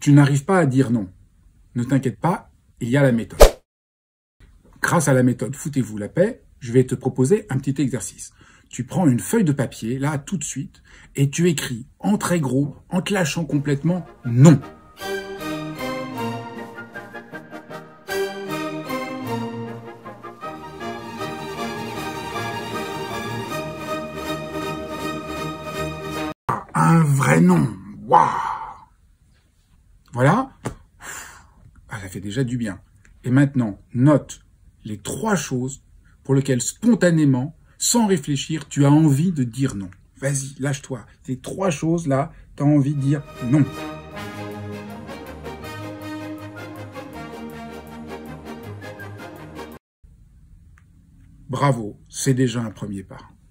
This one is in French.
Tu n'arrives pas à dire non. Ne t'inquiète pas, il y a la méthode. Grâce à la méthode Foutez-vous la paix, je vais te proposer un petit exercice. Tu prends une feuille de papier, là, tout de suite, et tu écris en très gros, en te lâchant complètement, non. Un vrai non. Waouh! Voilà. Ah, ça fait déjà du bien. Et maintenant, note les 3 choses pour lesquelles spontanément, sans réfléchir, tu as envie de dire non. Vas-y, lâche-toi. Ces 3 choses-là, tu as envie de dire non. Bravo, c'est déjà un premier pas.